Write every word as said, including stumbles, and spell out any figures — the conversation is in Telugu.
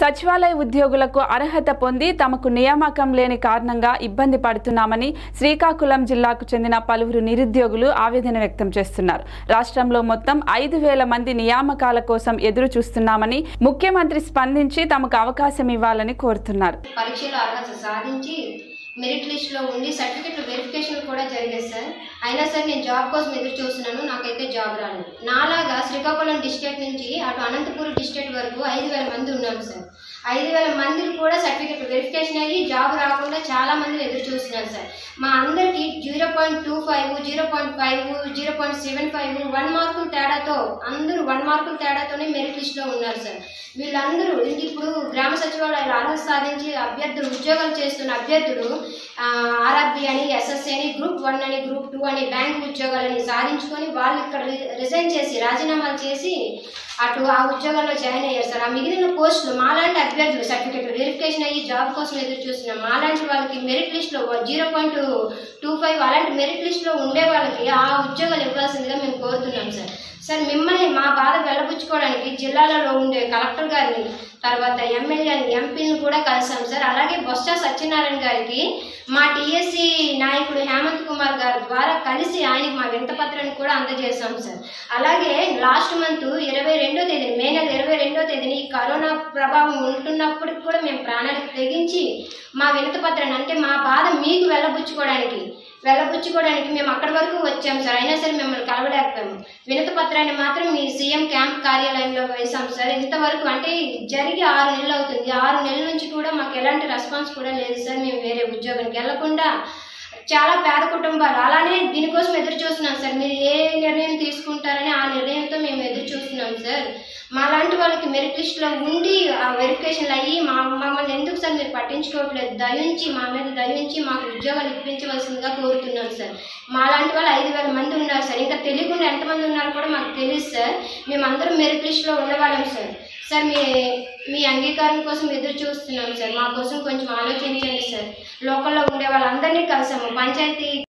సచివాలయ ఉద్యోగులకు అర్హత పొంది తమకు నియామకం లేని కారణంగా ఇబ్బంది పడుతున్నామని శ్రీకాకుళం జిల్లాకు చెందిన పలువురు నిరుద్యోగులు ఆవేదన వ్యక్తం చేస్తున్నారు. రాష్ట్రంలో మొత్తం ఐదు వేల మంది నియామకాల కోసం ఎదురు చూస్తున్నామని ముఖ్యమంత్రి స్పందించి తమకు అవకాశం ఇవ్వాలని కోరుతున్నారు. పరీక్షలో అర్హత సాధించి మెరిట్ లిస్ట్లో ఉండి సర్టిఫికెట్లు వెరిఫికేషన్ కూడా జరిగేది సార్. అయినా సరే నేను జాబ్ కోసం ఎదురు చూస్తున్నాను, నాకైతే జాబ్ రాలేదు. నాలాగా శ్రీకాకుళం డిస్ట్రిక్ట్ నుంచి అటు అనంతపురం డిస్ట్రిక్ట్ వరకు ఐదు వేల మంది ఉన్నాం సార్. ఐదు వేల మందిని కూడా సర్టిఫికెట్ వెరిఫికేషన్ అయ్యి జాబ్ రాకుండా చాలా మంది ఎదురు చూస్తున్నారు సార్. మా అందరికీ zero point two five zero point five zero point seven five one మార్కుల తేడాతో అందరూ వన్ మార్కుల తేడాతోనే మెరిట్ లిస్ట్లో ఉన్నారు సార్. వీళ్ళందరూ ఇప్పుడు గ్రామ సచివాలయాలు అర్హత సాధించి అభ్యర్థులు ఉద్యోగాలు చేస్తున్న అభ్యర్థులు ఆర్ఆర్బి అని, ఎస్ఎస్సి అని, గ్రూప్ వన్ అని, గ్రూప్ టూ అని, బ్యాంక్ ఉద్యోగాలని సాధించుకొని వాళ్ళు ఇక్కడ రిజైన్ చేసి రాజీనామాలు చేసి అటు ఆ ఉద్యోగాల్లో జాయిన్ అయ్యారు సార్. ఆ మిగిలిన పోస్టులు మాలాంటి అభ్యర్థులు సర్టిఫికెట్ వెరిఫికేషన్ అయ్యి జాబ్ కోసం ఎదురు చూస్తున్నాం. మాలాంటి వాళ్ళకి మెరిట్ లిస్ట్లో జీరో పాయింట్ టూ ఫైవ్ అలాంటి మెరిట్ లిస్ట్లో ఉండే వాళ్ళకి ఆ ఉద్యోగాలు ఇవ్వాల్సిందిగా మేము కోరుతున్నాం సార్. సార్ మిమ్మల్ని మా బాధ వెళ్ళబుచ్చుకోవడానికి జిల్లాలలో ఉండే కలెక్టర్ గారిని, తర్వాత ఎమ్మెల్యేని, ఎంపీని కూడా కలిసాం సార్. అలాగే బొత్స సత్యనారాయణ గారికి మా టీఎస్సీ నాయకుడు హేమంత్ కుమార్ గారి ద్వారా కలిసి ఆయనకి మా వినతిపత్రాన్ని కూడా అందజేశాం సార్. అలాగే లాస్ట్ మంత్ ఇరవై రెండో తేదీని మే నెల ఇరవై రెండో తేదీని ఈ కరోనా ప్రభావం ఉంటున్నప్పటికి కూడా మేము ప్రాణాలకు తెగించి మా వినతిపత్రాన్ని అంటే మా బాధ మీకు వెళ్ళబుచ్చుకోవడానికి వెళ్ళబుచ్చుకోవడానికి మేము అక్కడి వరకు వచ్చాం సార్. అయినా సరే మిమ్మల్ని కలవలేకపోయాము. వినతి పత్రాన్ని మాత్రం మీ సీఎం క్యాంప్ కార్యాలయంలో వేసాం సార్. ఇంతవరకు అంటే జరిగి ఆరు నెలలు అవుతుంది. ఆరు నెలల నుంచి కూడా మాకు ఎలాంటి రెస్పాన్స్ కూడా లేదు సార్. మేము వేరే ఉద్యోగానికి వెళ్లకుండా చాలా పేద కుటుంబాలు అలానే దీనికోసం ఎదురు చూస్తున్నాం సార్. మీరు ఏ నిర్ణయం తీసుకుంటారని ఆ నిర్ణయంతో మేము ఎదురు చూస్తున్నాం సార్. మా లాంటి వాళ్ళకి మెరిట్ లిస్ట్లో ఉండి ఆ వెరిఫికేషన్లు అయ్యి మా మమ్మల్ని ఎందుకు సార్ మీరు పట్టించుకోవట్లేదు? దయించి మా మీద దయించి మాకు ఉద్యోగాలు ఇప్పించవలసిందిగా కోరుతున్నాం సార్. మా లాంటి వాళ్ళు ఐదు వేల మంది ఉన్నారు సార్. ఇంకా తెలియకుండా ఎంతమంది ఉన్నారో కూడా మాకు తెలియదు సార్. మేమందరం మెరిట్ లిస్ట్లో ఉండేవాళ్ళం సార్. సార్ మీ మీ అంగీకారం కోసం ఎదురు చూస్తున్నాం సార్. మా కోసం కొంచెం ఆలోచించండి సార్. లోకల్లో ఉండే వాళ్ళందరినీ కలిసాము. పంచాయతీ